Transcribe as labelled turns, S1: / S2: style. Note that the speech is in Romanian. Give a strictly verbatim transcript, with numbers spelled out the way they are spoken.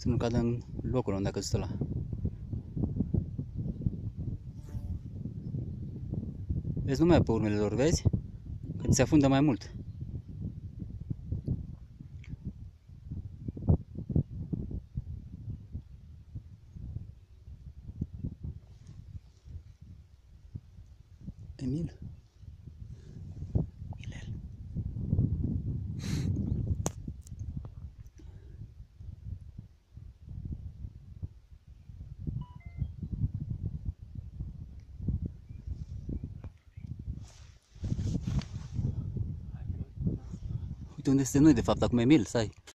S1: să nu cadă în locul unde a căzut ăla. Vezi, nu mai pe urmele lor, vezi? Că se afundă mai mult. Emil? Milel. Uite unde suntem noi, de fapt, acum Emil, stai.